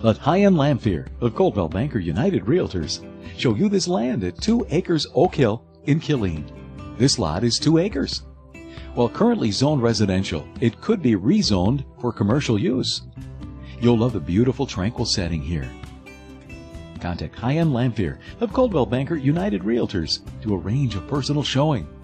Let Hyon Lamphere of Coldwell Banker United Realtors show you this land at 2 acres Oak Hill in Killeen. This lot is 2 acres. While currently zoned residential, it could be rezoned for commercial use. You'll love the beautiful, tranquil setting here. Contact Hyon Lamphere of Coldwell Banker United Realtors to arrange a personal showing.